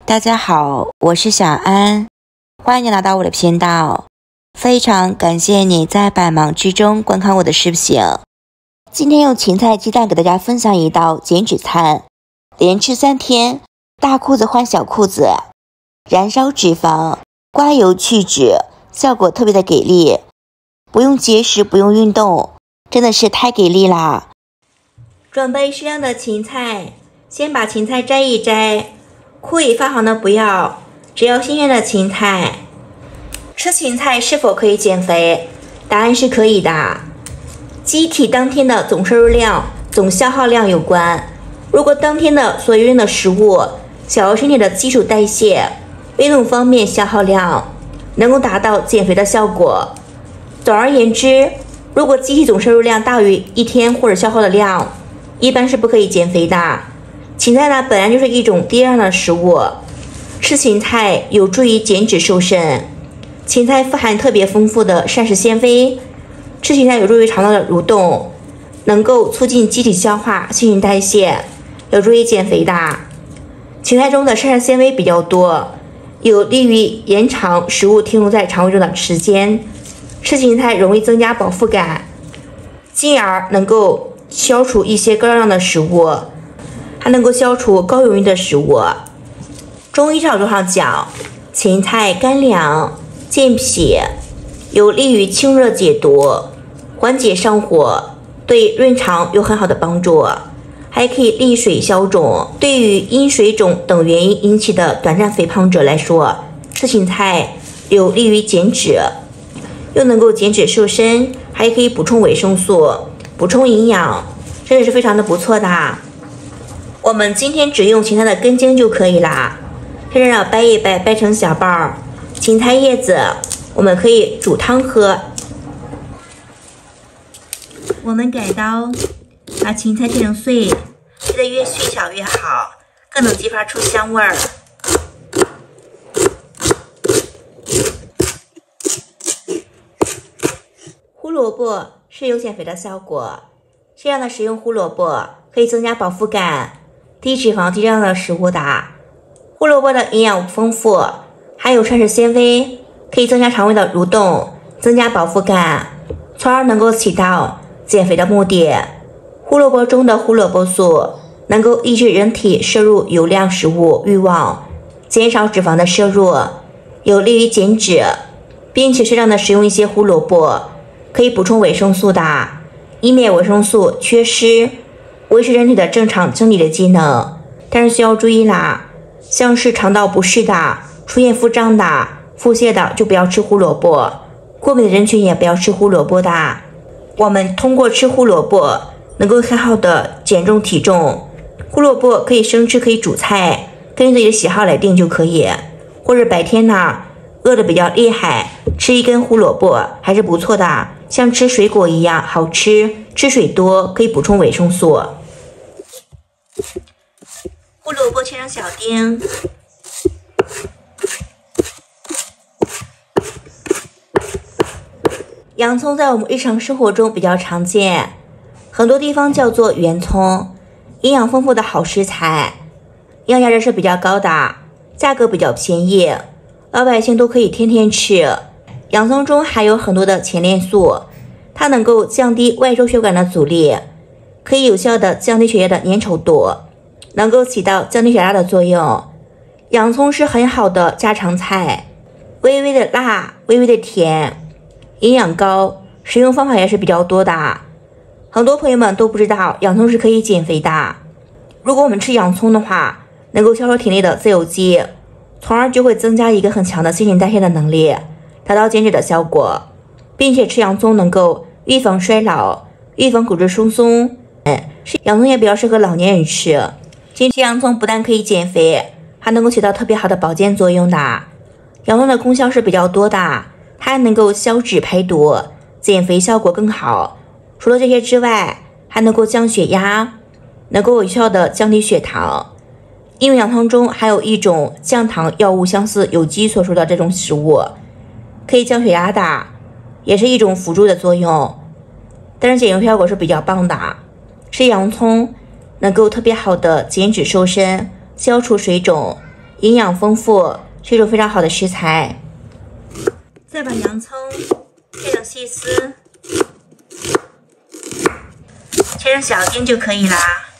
大家好，我是小安，欢迎你来到我的频道。非常感谢你在百忙之中观看我的视频。今天用芹菜鸡蛋给大家分享一道减脂餐，连吃3天，大裤子换小裤子，燃烧脂肪，刮油去脂，效果特别的给力，不用节食，不用运动，真的是太给力啦！准备适量的芹菜，先把芹菜摘一摘，枯已发黄的不要，只要新鲜的芹菜。吃芹菜是否可以减肥？答案是可以的。机体当天的总摄入量、总消耗量有关。如果当天的所用的食物小于身体的基础代谢，运动方面消耗量能够达到减肥的效果。总而言之，如果机体总摄入量大于一天或者消耗的量，一般是不可以减肥的。芹菜呢，本来就是一种低热量的食物，吃芹菜有助于减脂瘦身。芹菜富含特别丰富的膳食纤维，吃芹菜有助于肠道的蠕动，能够促进机体消化、新陈代谢，有助于减肥的。芹菜中的膳食纤维比较多，有利于延长食物停留在肠胃中的时间。吃芹菜容易增加饱腹感，进而能够消除一些高热量的食物，还能够消除高油腻的食物。中医上讲，芹菜甘凉、健脾，有利于清热解毒，缓解上火，对润肠有很好的帮助，还可以利水消肿。对于因水肿等原因引起的短暂肥胖者来说，吃芹菜有利于减脂，又能够减脂瘦身，还可以补充维生素、补充营养，真的是非常的不错的。我们今天只用芹菜的根茎就可以啦，趁热掰一掰，掰成小瓣儿。芹菜叶子我们可以煮汤喝。我们改刀把芹菜切成碎，切得越细小越好，更能激发出香味儿。胡萝卜是有减肥的效果，适量的食用胡萝卜可以增加饱腹感，低脂肪低热量的食物的。胡萝卜的营养丰富，还有膳食纤维，可以增加肠胃的蠕动，增加饱腹感，从而能够起到减肥的目的。胡萝卜中的胡萝卜素能够抑制人体摄入油量食物欲望，减少脂肪的摄入，有利于减脂，并且适量的食用一些胡萝卜，可以补充维生素的，以免维生素缺失，维持人体的正常生理的机能。但是需要注意啦，像是肠道不适的、出现腹胀的、腹泻的就不要吃胡萝卜，过敏的人群也不要吃胡萝卜的。我们通过吃胡萝卜能够很好的减重体重。胡萝卜可以生吃，可以煮菜，根据自己的喜好来定就可以。或者白天呢，饿得比较厉害，吃一根胡萝卜还是不错的，像吃水果一样好吃，吃水多可以补充维生素。胡萝卜切成小丁，洋葱在我们日常生活中比较常见，很多地方叫做圆葱，营养丰富的好食材，营养价值是比较高的，价格比较便宜，老百姓都可以天天吃。洋葱中含有很多的前列素，它能够降低外周血管的阻力，可以有效的降低血液的粘稠度，能够起到降低血压的作用。洋葱是很好的家常菜，微微的辣，微微的甜，营养高，食用方法也是比较多的。很多朋友们都不知道洋葱是可以减肥的。如果我们吃洋葱的话，能够消除体内的自由基，从而就会增加一个很强的新陈代谢的能力，达到减脂的效果。并且吃洋葱能够预防衰老，预防骨质疏松。洋葱也比较适合老年人吃。吃洋葱不但可以减肥，还能够起到特别好的保健作用的。洋葱的功效是比较多的，它还能够消脂排毒，减肥效果更好。除了这些之外，还能够降血压，能够有效的降低血糖。因为洋葱中还有一种降糖药物，相似有机所说的这种食物，可以降血压的，也是一种辅助的作用。但是减肥效果是比较棒的。吃洋葱能够特别好的减脂瘦身，消除水肿， 营养丰富，是一种非常好的食材。再把洋葱切成细丝，切成小丁就可以啦。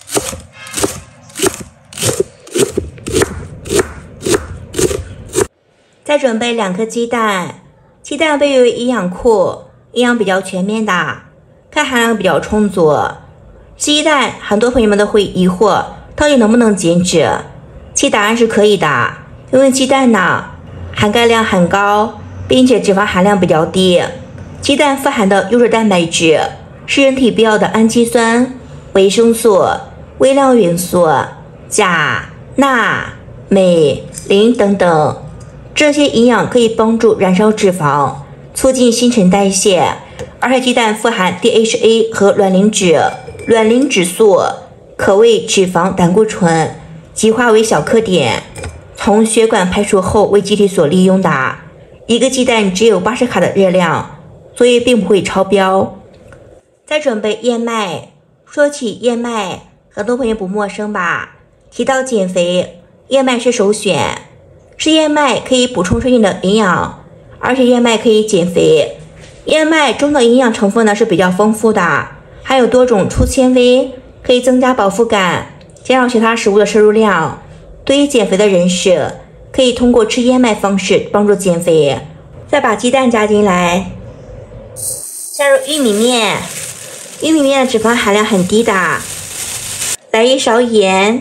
再准备2颗鸡蛋，鸡蛋被誉为营养库，营养比较全面的，钙含量比较充足。鸡蛋很多朋友们都会疑惑，到底能不能减脂？其答案是可以的，因为鸡蛋呢含钙量很高，并且脂肪含量比较低。鸡蛋富含的优质蛋白质是人体必要的氨基酸、维生素、微量元素、钾、钠、镁、磷等等。这些营养可以帮助燃烧脂肪，促进新陈代谢，而且鸡蛋富含 DHA 和卵磷脂，卵磷脂素可为脂肪胆固醇极化为小颗点，从血管排出后为机体所利用的。一个鸡蛋只有80卡的热量，所以并不会超标。再准备燕麦，说起燕麦，很多朋友不陌生吧？提到减肥，燕麦是首选。吃燕麦可以补充身体的营养，而且燕麦可以减肥。燕麦中的营养成分呢是比较丰富的，还有多种粗纤维，可以增加饱腹感，减少其他食物的摄入量。对于减肥的人士，可以通过吃燕麦方式帮助减肥。再把鸡蛋加进来，加入玉米面，玉米面的脂肪含量很低的，来1勺盐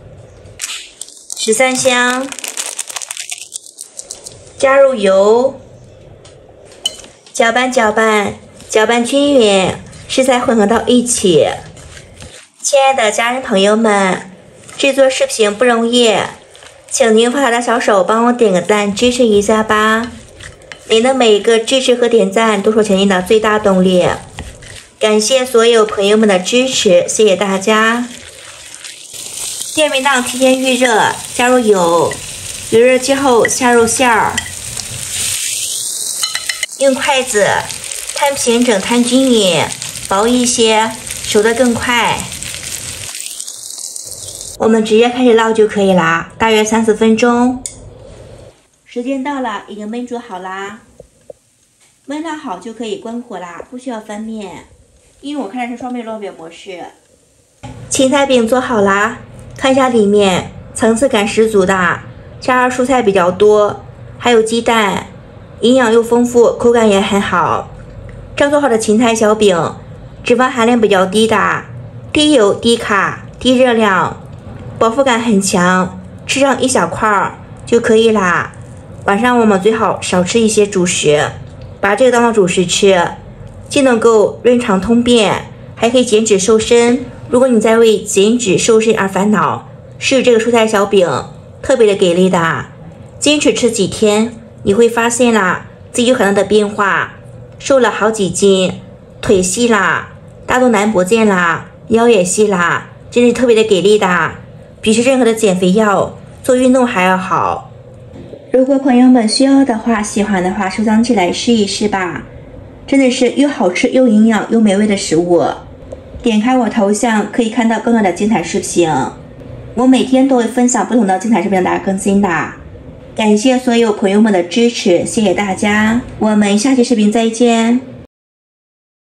，13香。加入油，搅拌搅拌，搅拌均匀，食材混合到一起。亲爱的家人朋友们，制作视频不容易，请您放下的小手帮我点个赞支持一下吧。您的每一个支持和点赞都是我前进的最大动力。感谢所有朋友们的支持，谢谢大家。电面档提前预热，加入油，油热之后下入馅儿，用筷子摊平整，摊均匀，薄一些，熟得更快。我们直接开始烙就可以啦，大约3-4分钟。时间到了，已经焖煮好啦，焖烙好就可以关火啦，不需要翻面，因为我看的是双面烙饼模式。芹菜饼做好啦，看一下里面层次感十足的，加入蔬菜比较多，还有鸡蛋，营养又丰富，口感也很好。这做好的芹菜小饼，脂肪含量比较低的，低油、低卡、低热量，饱腹感很强，吃上1小块就可以啦。晚上我们最好少吃一些主食，把这个当做主食吃，既能够润肠通便，还可以减脂瘦身。如果你在为减脂瘦身而烦恼，试这个蔬菜小饼特别的给力的，坚持吃几天，你会发现啦，自己有很大的变化，瘦了好几斤，腿细啦，大肚腩不见啦，腰也细啦，真是特别的给力的，比吃任何的减肥药、做运动还要好。如果朋友们需要的话，喜欢的话，收藏起来试一试吧，真的是又好吃又营养又美味的食物。点开我头像可以看到更多的精彩视频，我每天都会分享不同的精彩视频让大家更新的。感谢所有朋友们的支持，谢谢大家，我们下期视频再见。